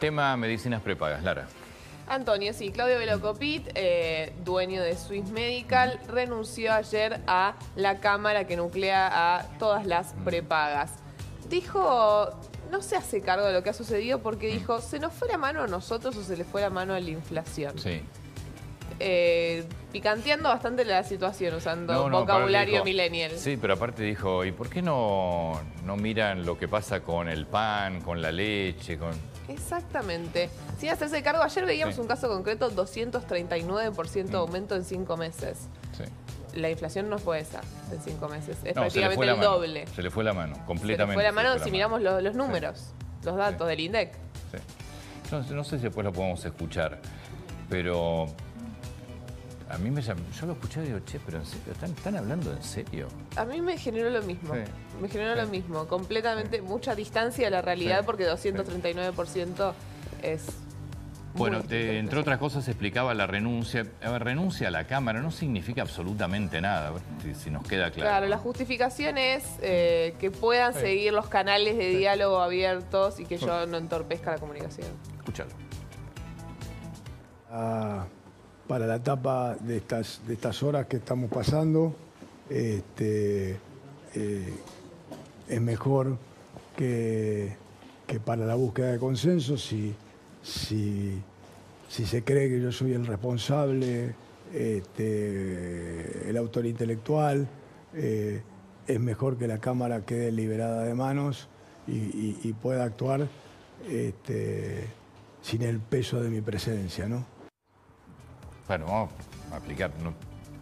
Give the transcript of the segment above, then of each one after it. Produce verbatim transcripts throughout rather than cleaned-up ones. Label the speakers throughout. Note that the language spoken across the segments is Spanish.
Speaker 1: Tema medicinas prepagas, Lara.
Speaker 2: Antonio, sí, Claudio Velocopit, eh, dueño de Swiss Medical, renunció ayer a la cámara que nuclea a todas las prepagas. Dijo, no se hace cargo de lo que ha sucedido porque dijo, ¿se nos fue la mano a nosotros o se le fue la mano a la inflación?
Speaker 1: Sí.
Speaker 2: Eh, picanteando bastante la situación, usando
Speaker 1: No, no,
Speaker 2: vocabulario
Speaker 1: dijo,
Speaker 2: millennial.
Speaker 1: Sí, pero aparte dijo, ¿y por qué no, no miran lo que pasa con el pan, con la leche, con...?
Speaker 2: Exactamente. Sin hacerse cargo, ayer veíamos
Speaker 1: Sí.
Speaker 2: un caso concreto, doscientos treinta y nueve por ciento de aumento en cinco meses.
Speaker 1: Sí.
Speaker 2: La inflación no fue esa en cinco meses, es
Speaker 1: No, se le
Speaker 2: prácticamente
Speaker 1: fue la
Speaker 2: el
Speaker 1: mano.
Speaker 2: doble.
Speaker 1: Se le fue la mano,
Speaker 2: Se
Speaker 1: completamente.
Speaker 2: le fue la mano
Speaker 1: se le
Speaker 2: si
Speaker 1: fue la
Speaker 2: miramos
Speaker 1: mano.
Speaker 2: lo- los números, los datos
Speaker 1: Sí.
Speaker 2: del INDEC.
Speaker 1: Sí. No, no sé si después lo podemos escuchar, pero a mí me llamó, yo lo escuché y digo, che, pero en serio, ¿están, están hablando en serio?
Speaker 2: A mí me generó lo mismo,
Speaker 1: Sí.
Speaker 2: me generó
Speaker 1: Sí.
Speaker 2: lo mismo, completamente, mucha distancia de la realidad
Speaker 1: Sí.
Speaker 2: porque doscientos treinta y nueve por ciento es...
Speaker 1: Bueno,
Speaker 2: muy
Speaker 1: te-
Speaker 2: distinto.
Speaker 1: entre otras cosas explicaba la renuncia. A ver, renuncia a la Cámara no significa absolutamente nada, si, si nos queda claro.
Speaker 2: Claro, la justificación es eh, que puedan
Speaker 1: Sí.
Speaker 2: seguir los canales de
Speaker 1: Sí.
Speaker 2: diálogo abiertos y que
Speaker 1: Sí.
Speaker 2: yo no entorpezca la comunicación.
Speaker 1: Escúchalo.
Speaker 3: Ah, para la etapa de estas, de estas horas que estamos pasando, este, eh, es mejor que, que para la búsqueda de consenso, si, si, si se cree que yo soy el responsable, este, el autor intelectual, eh, es mejor que la Cámara quede liberada de manos y, y- y pueda actuar este, sin el peso de mi presencia, ¿no?
Speaker 1: Bueno, vamos a aplicar. No,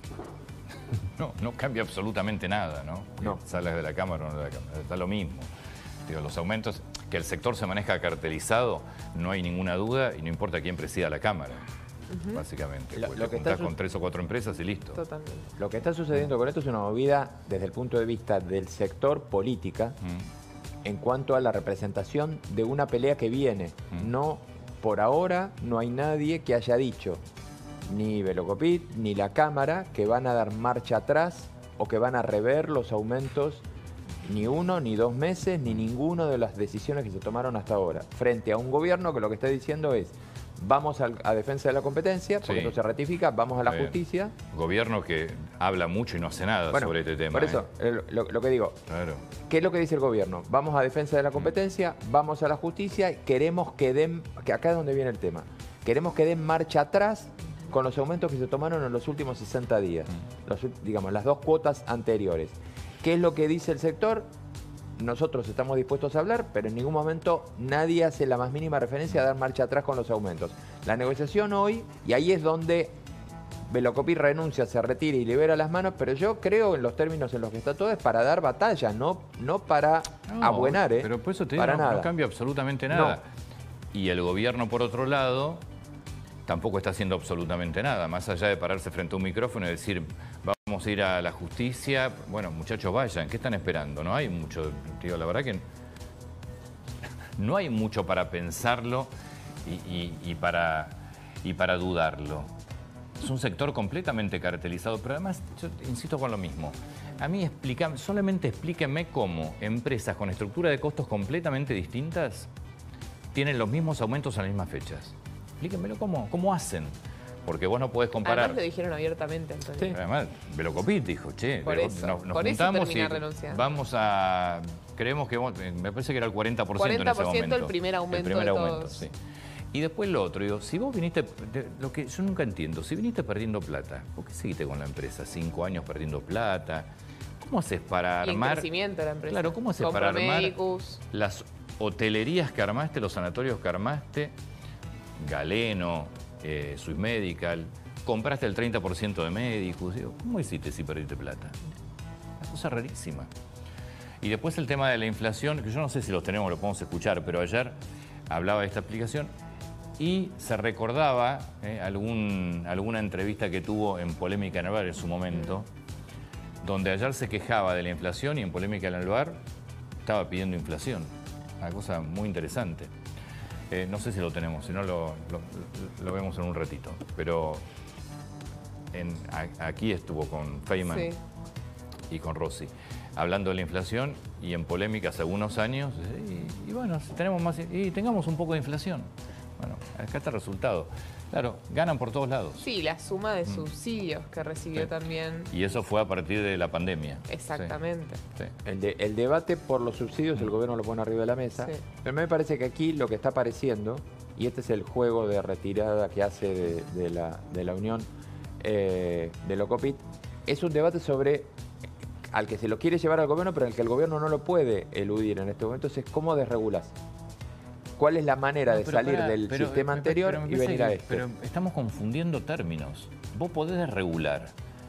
Speaker 1: no, no cambia absolutamente nada, ¿no?
Speaker 4: No.
Speaker 1: Sales de la Cámara o no de la Cámara. Está lo mismo. Digo, los aumentos, que el sector se maneja cartelizado, no hay ninguna duda y no importa quién presida la Cámara, básicamente.
Speaker 4: Lo-
Speaker 1: Pues
Speaker 4: lo
Speaker 1: te
Speaker 4: que
Speaker 1: juntás
Speaker 4: está su-
Speaker 1: con tres o cuatro empresas y listo.
Speaker 2: Totalmente.
Speaker 4: Lo que está sucediendo con esto es una movida desde el punto de vista del sector política
Speaker 1: Mm.
Speaker 4: en cuanto a la representación de una pelea que viene.
Speaker 1: Mm.
Speaker 4: No, por ahora no hay nadie que haya dicho, ni Velocopit, ni la Cámara, que van a dar marcha atrás o que van a rever los aumentos ni uno, ni dos meses, ni ninguna de las decisiones que se tomaron hasta ahora. Frente a un gobierno que lo que está diciendo es, vamos al- a, defensa de la competencia, porque
Speaker 1: Sí.
Speaker 4: esto se ratifica, vamos a la
Speaker 1: Está bien.
Speaker 4: justicia.
Speaker 1: Gobierno que habla mucho y no hace nada
Speaker 4: Bueno,
Speaker 1: sobre este tema.
Speaker 4: por eso,
Speaker 1: ¿eh?
Speaker 4: eh, lo, lo que digo,
Speaker 1: Claro.
Speaker 4: ¿qué es lo que dice el gobierno? Vamos a defensa de la competencia, vamos a la justicia, queremos que den, que acá es donde viene el tema, queremos que den marcha atrás con los aumentos que se tomaron en los últimos sesenta días, los ul- digamos, las dos cuotas anteriores. ¿Qué es lo que dice el sector? Nosotros estamos dispuestos a hablar, pero en ningún momento nadie hace la más mínima referencia a dar marcha atrás con los aumentos. La negociación hoy, y ahí es donde Velocopit renuncia, se retira y libera las manos, pero yo creo en los términos en los que está todo es para dar batalla, no, no para
Speaker 1: No,
Speaker 4: abuenar, ¿eh?
Speaker 1: Pero por eso te digo,
Speaker 4: para
Speaker 1: no,
Speaker 4: nada.
Speaker 1: no cambia absolutamente nada. Y el gobierno, por otro lado, tampoco está haciendo absolutamente nada. Más allá de pararse frente a un micrófono y decir, vamos a ir a la justicia. Bueno, muchachos, vayan. ¿Qué están esperando? No hay mucho. Digo, la verdad que no hay mucho para pensarlo y, y- y para, y para dudarlo. Es un sector completamente cartelizado, pero además, yo insisto con lo mismo. A mí explica, solamente explíquenme cómo empresas con estructura de costos completamente distintas tienen los mismos aumentos a las mismas fechas. Explíquenmelo cómo, cómo hacen. Porque vos no podés comparar.
Speaker 2: Además lo dijeron abiertamente, Antonio.
Speaker 4: Sí.
Speaker 1: Además, Velocopit dijo, che,
Speaker 2: Por
Speaker 1: Velo-
Speaker 2: eso,
Speaker 1: nos, nos
Speaker 2: por eso
Speaker 1: juntamos
Speaker 2: termina
Speaker 1: y
Speaker 2: renunciando.
Speaker 1: vamos a... Creemos que, vamos- me parece que era el cuarenta por ciento en ese
Speaker 2: cuarenta por ciento
Speaker 1: momento.
Speaker 2: el primer aumento
Speaker 1: El primer
Speaker 2: de
Speaker 1: aumento,
Speaker 2: todos.
Speaker 1: sí. Y después lo otro, digo, si vos viniste, de- lo que yo nunca entiendo, si viniste perdiendo plata, ¿por qué seguiste con la empresa? Cinco años perdiendo plata. ¿Cómo haces para
Speaker 2: Y en
Speaker 1: armar...
Speaker 2: crecimiento de la empresa.
Speaker 1: Claro, ¿cómo haces
Speaker 2: Compro
Speaker 1: para armar
Speaker 2: Medicus.
Speaker 1: las hotelerías que armaste, los sanatorios que armaste, Galeno, eh, Swiss Medical, compraste el treinta por ciento de Medicus? Digo, ¿cómo hiciste si perdiste plata? Una cosa rarísima. Y después el tema de la inflación, que yo no sé si los tenemos, lo podemos escuchar, pero ayer hablaba de esta explicación y se recordaba eh, algún, alguna entrevista que tuvo en Polémica en el Bar en su momento, donde ayer se quejaba de la inflación y en Polémica en el Bar estaba pidiendo inflación. Una cosa muy interesante. Eh, no sé si lo tenemos, si no lo, lo- lo vemos en un ratito. Pero en- a- aquí estuvo con Feynman
Speaker 2: Sí.
Speaker 1: y con Rossi. hablando de la inflación y en polémicas hace algunos años, y, y bueno, si tenemos más, y tengamos un poco de inflación. Bueno, acá está el resultado. Claro, ganan por todos lados.
Speaker 2: Sí, la suma de subsidios que recibió
Speaker 1: Sí.
Speaker 2: también.
Speaker 1: Y eso fue a partir de la pandemia.
Speaker 2: Exactamente.
Speaker 1: Sí.
Speaker 4: El, de- el debate por los subsidios, el gobierno lo pone arriba de la mesa.
Speaker 2: Sí.
Speaker 4: Pero me parece que aquí lo que está apareciendo, y este es el juego de retirada que hace de, de la, de la Unión eh, de Locopit, es un debate sobre al que se lo quiere llevar al gobierno, pero al que el gobierno no lo puede eludir en este momento, es cómo desregulás. ¿Cuál es la manera
Speaker 1: No,
Speaker 4: de
Speaker 1: pero
Speaker 4: salir
Speaker 1: pará,
Speaker 4: del
Speaker 1: pero-
Speaker 4: sistema
Speaker 1: pero-
Speaker 4: anterior
Speaker 1: pero me
Speaker 4: y
Speaker 1: parece
Speaker 4: venir a
Speaker 1: que-
Speaker 4: este?
Speaker 1: Pero estamos confundiendo términos. Vos podés desregular,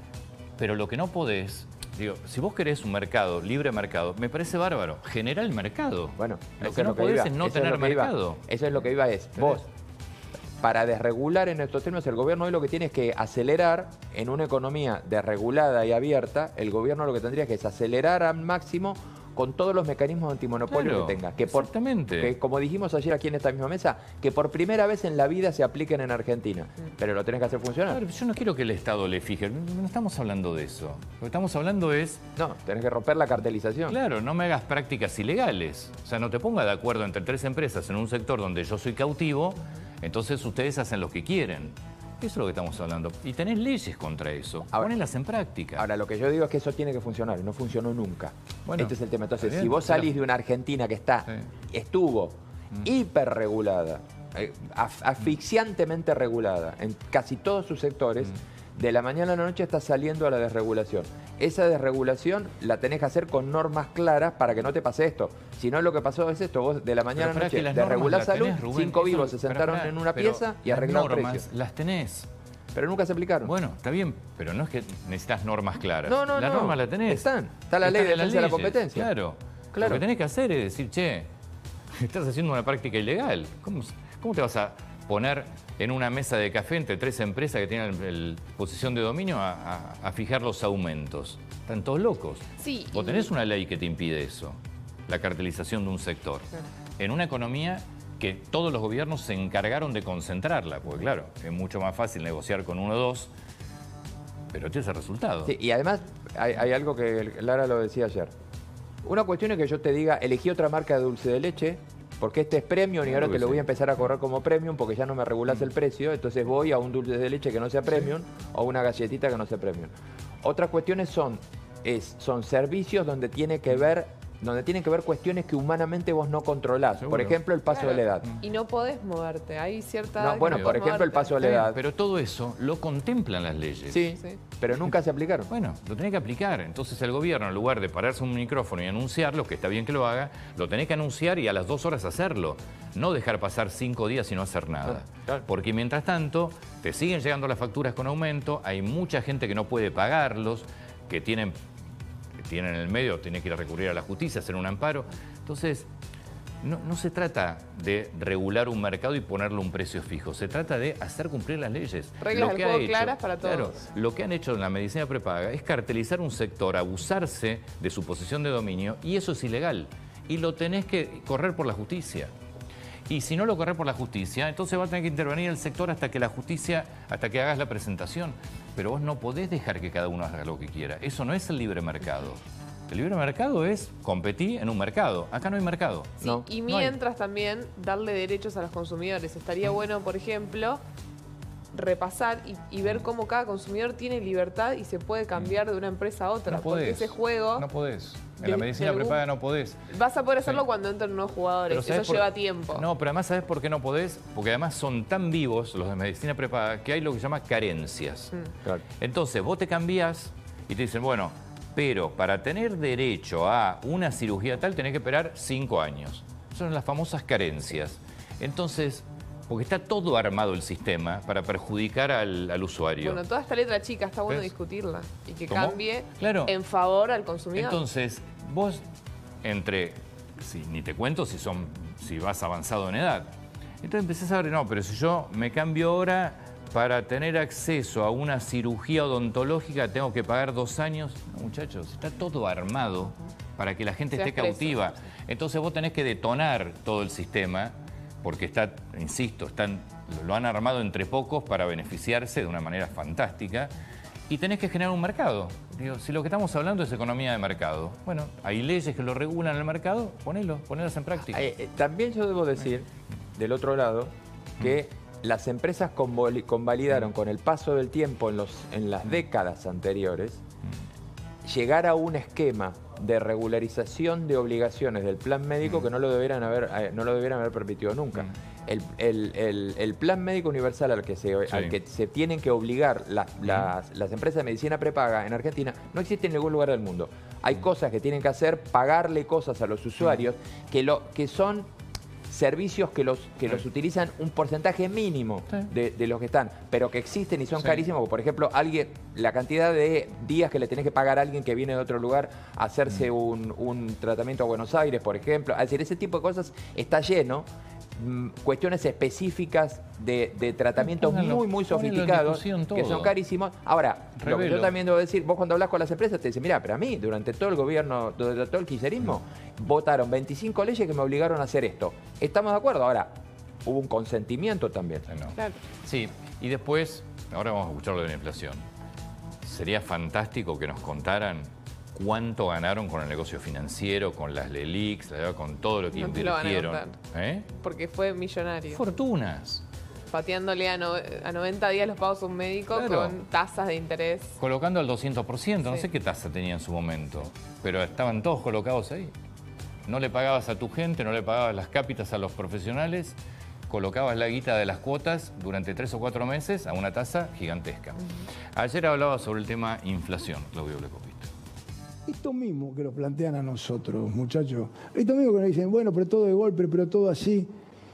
Speaker 1: pero lo que no podés, digo, si vos querés un mercado, libre mercado, me parece bárbaro. Genera el mercado.
Speaker 4: Bueno,
Speaker 1: lo
Speaker 4: eso
Speaker 1: que
Speaker 4: es
Speaker 1: no
Speaker 4: lo que
Speaker 1: podés
Speaker 4: iba,
Speaker 1: es no
Speaker 4: eso es
Speaker 1: tener
Speaker 4: lo que iba.
Speaker 1: mercado.
Speaker 4: Eso es lo que iba es, vos, para desregular en estos términos, el gobierno hoy lo que tiene es que acelerar en una economía desregulada y abierta, el gobierno lo que tendría que es acelerar al máximo con todos los mecanismos antimonopolio
Speaker 1: Claro,
Speaker 4: que tenga. Que por,
Speaker 1: exactamente.
Speaker 4: que, como dijimos ayer aquí en esta misma mesa, que por primera vez en la vida se apliquen en Argentina. Pero lo tenés que hacer funcionar.
Speaker 1: Claro, yo no quiero que el Estado le fije, no no estamos hablando de eso. Lo que estamos hablando es,
Speaker 4: No, tenés que romper la cartelización.
Speaker 1: claro, no me hagas prácticas ilegales. O sea, no te pongas de acuerdo entre tres empresas en un sector donde yo soy cautivo, entonces ustedes hacen lo que quieren. Eso es lo que estamos hablando. Y tenés leyes contra eso.
Speaker 4: Ahora-
Speaker 1: Ponenlas en práctica.
Speaker 4: Ahora, lo que yo digo es que eso tiene que funcionar y no funcionó nunca.
Speaker 1: Bueno,
Speaker 4: este es el tema. Entonces,
Speaker 1: está
Speaker 4: si
Speaker 1: bien,
Speaker 4: vos
Speaker 1: claro.
Speaker 4: salís de una Argentina que está,
Speaker 1: Sí.
Speaker 4: estuvo hiperregulada, eh, af- asfixiantemente regulada en casi todos sus sectores, de la mañana a la noche está saliendo a la desregulación. Esa desregulación la tenés que hacer con normas claras para que no te pase esto. Si no, lo que pasó es esto. Vos de la mañana a la
Speaker 1: Pero pará
Speaker 4: noche
Speaker 1: que las normas
Speaker 4: desregulás
Speaker 1: las
Speaker 4: salud,
Speaker 1: tenés, Rubén.
Speaker 4: cinco
Speaker 1: Eso-
Speaker 4: vivos se
Speaker 1: pero
Speaker 4: sentaron
Speaker 1: pará,
Speaker 4: en una
Speaker 1: pero
Speaker 4: pieza y
Speaker 1: las
Speaker 4: arreglaron
Speaker 1: normas
Speaker 4: precios.
Speaker 1: las tenés.
Speaker 4: Pero nunca se aplicaron.
Speaker 1: Bueno, está bien, pero no es que necesitas normas claras.
Speaker 4: No, no,
Speaker 1: Las
Speaker 4: no.
Speaker 1: normas las tenés.
Speaker 4: Están. Está la ley de
Speaker 1: en las
Speaker 4: defensa de la
Speaker 1: leyes.
Speaker 4: competencia.
Speaker 1: Claro.
Speaker 4: Claro.
Speaker 1: Lo que tenés que hacer es decir, che, estás haciendo una práctica ilegal. ¿Cómo, cómo te vas a poner en una mesa de café entre tres empresas que tienen el- el- posición de dominio a, a- a fijar los aumentos? Están todos locos.
Speaker 2: Sí,
Speaker 1: Vos
Speaker 2: y-
Speaker 1: tenés una ley que te impide eso, la cartelización de un sector.
Speaker 2: Claro.
Speaker 1: En una economía que todos los gobiernos se encargaron de concentrarla, porque claro, es mucho más fácil negociar con uno o dos, pero este es el resultado.
Speaker 4: Sí, y además hay, hay algo que Lara lo decía ayer. Una cuestión es que yo te diga, elegí otra marca de dulce de leche, porque este es premium y
Speaker 1: Claro
Speaker 4: ahora
Speaker 1: que
Speaker 4: te lo
Speaker 1: sí.
Speaker 4: voy a empezar a correr como premium porque ya no me regulás el precio, entonces voy a un dulce de leche que no sea premium o una galletita que no sea premium. Otras cuestiones son, es, son servicios donde tiene que ver, donde tienen que ver cuestiones que humanamente vos no controlás.
Speaker 1: Seguro.
Speaker 4: Por ejemplo, el paso
Speaker 2: Claro.
Speaker 4: de la edad.
Speaker 2: Y no podés moverte. Hay cierta.
Speaker 4: No,
Speaker 2: edad que
Speaker 4: bueno,
Speaker 2: no
Speaker 4: por
Speaker 2: podés
Speaker 4: ejemplo, el
Speaker 2: moverte.
Speaker 4: paso de la
Speaker 1: Está bien,
Speaker 4: edad.
Speaker 1: pero todo eso lo contemplan las leyes.
Speaker 4: Sí,
Speaker 2: Sí.
Speaker 4: pero nunca se aplicaron.
Speaker 1: Bueno, lo tenés que aplicar. Entonces el gobierno, en lugar de pararse un micrófono y anunciarlo, que está bien que lo haga, lo tenés que anunciar y a las dos horas hacerlo. No dejar pasar cinco días y no hacer nada.
Speaker 4: Ah, claro.
Speaker 1: Porque mientras tanto, te siguen llegando las facturas con aumento, hay mucha gente que no puede pagarlos, que tienen, que tienen en el medio, tiene que ir a recurrir a la justicia, hacer un amparo. Entonces, no, no se trata de regular un mercado y ponerle un precio fijo, se trata de hacer cumplir las leyes.
Speaker 2: Reglas
Speaker 1: Lo
Speaker 2: del
Speaker 1: que ha
Speaker 2: juego
Speaker 1: hecho-
Speaker 2: claras para
Speaker 1: claro,
Speaker 2: todos.
Speaker 1: lo que han hecho en la medicina prepaga es cartelizar un sector, abusarse de su posición de dominio, y eso es ilegal. Y lo tenés que correr por la justicia. Y si no lo corres por la justicia, entonces va a tener que intervenir el sector hasta que la justicia, hasta que hagas la presentación. Pero vos no podés dejar que cada uno haga lo que quiera. Eso no es el libre mercado. El libre mercado es competir en un mercado. Acá no hay mercado.
Speaker 2: Sí,
Speaker 4: No,
Speaker 2: y
Speaker 1: no hay.
Speaker 2: mientras también darle derechos a los consumidores. Estaría bueno, por ejemplo, repasar y, y ver cómo cada consumidor tiene libertad y se puede cambiar de una empresa a otra.
Speaker 1: No
Speaker 2: porque
Speaker 1: podés.
Speaker 2: ese juego
Speaker 1: No podés. En
Speaker 2: de-
Speaker 1: la medicina
Speaker 2: de algún-
Speaker 1: prepaga no podés.
Speaker 2: vas a poder hacerlo
Speaker 1: Sí.
Speaker 2: cuando entren nuevos jugadores.
Speaker 1: Pero
Speaker 2: Eso
Speaker 1: ¿sabés por-
Speaker 2: lleva tiempo.
Speaker 1: No, pero además, ¿sabes por qué no podés? Porque además son tan vivos los de medicina prepaga que hay lo que se llama carencias.
Speaker 2: Mm.
Speaker 4: Claro.
Speaker 1: Entonces, vos te cambiás y te dicen, bueno, pero para tener derecho a una cirugía tal tenés que esperar cinco años. Son las famosas carencias. Entonces, porque está todo armado el sistema para perjudicar al, al usuario.
Speaker 2: Bueno, toda esta letra chica está bueno
Speaker 1: ¿Ves?
Speaker 2: discutirla y que
Speaker 1: ¿Cómo?
Speaker 2: cambie
Speaker 1: Claro.
Speaker 2: en favor al consumidor.
Speaker 1: Entonces, vos, entre, si, ni te cuento si, son, si vas avanzado en edad, entonces empezás a ver, no, pero si yo me cambio ahora para tener acceso a una cirugía odontológica tengo que pagar dos años. No, muchachos, está todo armado para que la gente
Speaker 2: Seas
Speaker 1: esté
Speaker 2: preso.
Speaker 1: cautiva. Entonces vos tenés que detonar todo el sistema, porque está, insisto, están, lo han armado entre pocos para beneficiarse de una manera fantástica. Y tenés que generar un mercado. Digo, si lo que estamos hablando es economía de mercado, bueno, hay leyes que lo regulan el mercado, ponelo, ponelas en práctica.
Speaker 4: Eh, eh, también yo debo decir, del otro lado, que las empresas convali- convalidaron con el paso del tiempo en, los, en las décadas anteriores llegar a un esquema de regularización de obligaciones del plan médico que no lo debieran haber, eh, no lo debieran haber permitido nunca. El, el- el- el plan médico universal al que se,
Speaker 1: Sí.
Speaker 4: al que se tienen que obligar las, las- las empresas de medicina prepaga en Argentina no existe en ningún lugar del mundo. Hay cosas que tienen que hacer, pagarle cosas a los usuarios que, lo, que son servicios que los, que
Speaker 1: Sí.
Speaker 4: los utilizan un porcentaje mínimo
Speaker 1: Sí.
Speaker 4: de, de los que están, pero que existen y son
Speaker 1: Sí.
Speaker 4: carísimos. Por ejemplo, alguien, la cantidad de días que le tenés que pagar a alguien que viene de otro lugar a hacerse un, un tratamiento a Buenos Aires, por ejemplo. Es decir, ese tipo de cosas está lleno. Mm, Cuestiones específicas de, de tratamientos
Speaker 1: Pónganlo-
Speaker 4: muy, muy
Speaker 1: pónganlo en
Speaker 4: sofisticados
Speaker 1: discusión
Speaker 4: que
Speaker 1: todo.
Speaker 4: son carísimos. Ahora, lo que
Speaker 1: Revelo.
Speaker 4: yo también debo decir, vos cuando hablas con las empresas te dicen, mira, pero a mí, durante todo el gobierno, durante todo el kirchnerismo, votaron veinticinco leyes que me obligaron a hacer esto. ¿Estamos de acuerdo? Ahora, hubo un consentimiento también.
Speaker 1: Eh, no.
Speaker 2: Claro.
Speaker 1: Sí, y después, ahora vamos a escuchar lo de la inflación. Sería fantástico que nos contaran cuánto ganaron con el negocio financiero, con las LELIQs, con todo lo que
Speaker 2: No te lo van a
Speaker 1: invirtieron. ¿Eh?
Speaker 2: Porque fue millonario.
Speaker 1: Fortunas.
Speaker 2: Pateándole a, no- a noventa días los pagos a un médico
Speaker 1: Claro.
Speaker 2: con tasas de interés.
Speaker 1: Colocando al doscientos por ciento, no
Speaker 2: Sí.
Speaker 1: sé qué tasa tenía en su momento, pero estaban todos colocados ahí. No le pagabas a tu gente, no le pagabas las cápitas a los profesionales, colocabas la guita de las cuotas durante tres o cuatro meses a una tasa gigantesca. Ayer hablaba sobre el tema inflación, Claudio Lecopito.
Speaker 3: Esto mismo que lo plantean a nosotros, muchachos. Esto mismo que nos dicen, bueno, pero todo de golpe, pero todo así.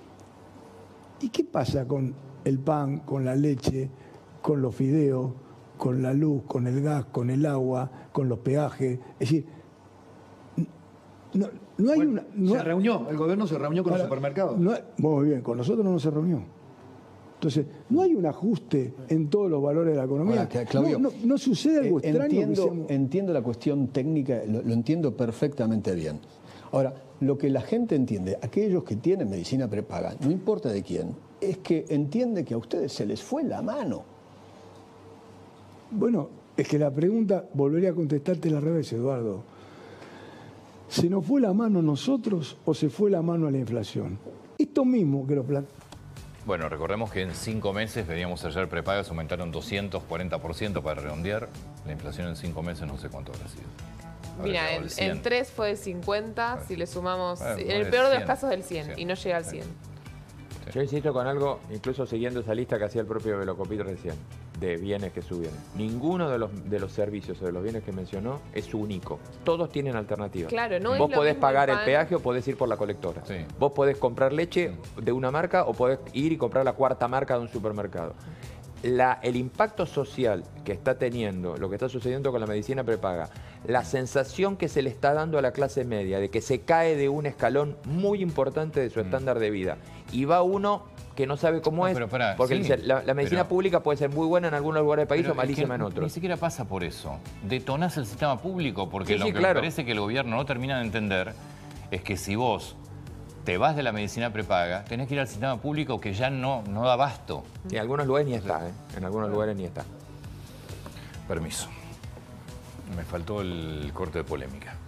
Speaker 3: ¿Y qué pasa con el pan, con la leche, con los fideos, con la luz, con el gas, con el agua, con los peajes? Es decir, no, no hay
Speaker 5: Bueno,
Speaker 3: una... no
Speaker 5: se
Speaker 3: hay-
Speaker 5: reunió, el gobierno se reunió con
Speaker 3: Ahora,
Speaker 5: los supermercados.
Speaker 3: no hay- muy bien, con nosotros no se reunió. Entonces, no hay un ajuste en todos los valores de la economía.
Speaker 6: Ahora, que, Claudio,
Speaker 3: no, no- no sucede algo
Speaker 6: eh,
Speaker 3: extraño. que
Speaker 6: entiendo,
Speaker 3: seamos-
Speaker 6: entiendo la cuestión técnica, lo, lo entiendo perfectamente bien. Ahora, lo que la gente entiende, aquellos que tienen medicina prepaga, no importa de quién, es que entiende que a ustedes se les fue la mano.
Speaker 3: Bueno, es que la pregunta, volvería a contestarte al revés, Eduardo. ¿Se nos fue la mano nosotros o se fue la mano a la inflación? Esto mismo que lo plan-
Speaker 1: Bueno, recordemos que en cinco meses, veníamos ayer prepagas, aumentaron doscientos cuarenta por ciento para redondear. La inflación en cinco meses no sé cuánto habrá sido. Habrá
Speaker 2: Mira,
Speaker 1: llegado
Speaker 2: en,
Speaker 1: al cien.
Speaker 2: en tres fue del cincuenta,
Speaker 1: Bueno.
Speaker 2: si le sumamos,
Speaker 1: Bueno,
Speaker 2: en el
Speaker 1: ponele
Speaker 2: peor de los
Speaker 1: cien.
Speaker 2: casos del cien,
Speaker 1: cien.
Speaker 2: y no llega al
Speaker 1: Sí.
Speaker 2: cien.
Speaker 4: Yo insisto con algo, incluso siguiendo esa lista que hacía el propio Velocopito recién, de bienes que subieron. Ninguno de los, de los servicios o de los bienes que mencionó es único. Todos tienen alternativas.
Speaker 2: Claro, no es
Speaker 4: Vos
Speaker 2: lo
Speaker 4: podés
Speaker 2: mismo
Speaker 4: pagar
Speaker 2: el
Speaker 4: el
Speaker 2: pan.
Speaker 4: peaje o podés ir por la colectora.
Speaker 1: Sí.
Speaker 4: Vos podés comprar leche de una marca o podés ir y comprar la cuarta marca de un supermercado. La, el impacto social que está teniendo, lo que está sucediendo con la medicina prepaga, la sensación que se le está dando a la clase media de que se cae de un escalón muy importante de su estándar de vida y va uno que no sabe cómo
Speaker 1: No,
Speaker 4: es,
Speaker 1: pero pará,
Speaker 4: porque
Speaker 1: sí,
Speaker 4: la, la medicina
Speaker 1: pero-
Speaker 4: pública puede ser muy buena en algunos lugares del país
Speaker 1: Pero
Speaker 4: o malísima
Speaker 1: es que
Speaker 4: en otros.
Speaker 1: Ni siquiera pasa por eso. Detonás el sistema público, porque
Speaker 4: Sí,
Speaker 1: lo
Speaker 4: sí,
Speaker 1: que
Speaker 4: claro.
Speaker 1: me parece que el gobierno no termina de entender es que si vos te vas de la medicina prepaga, tenés que ir al sistema público que ya no, no da abasto.
Speaker 4: En algunos lugares ni está, ¿eh? En algunos lugares ni está.
Speaker 1: Permiso. Me faltó el corte de polémica.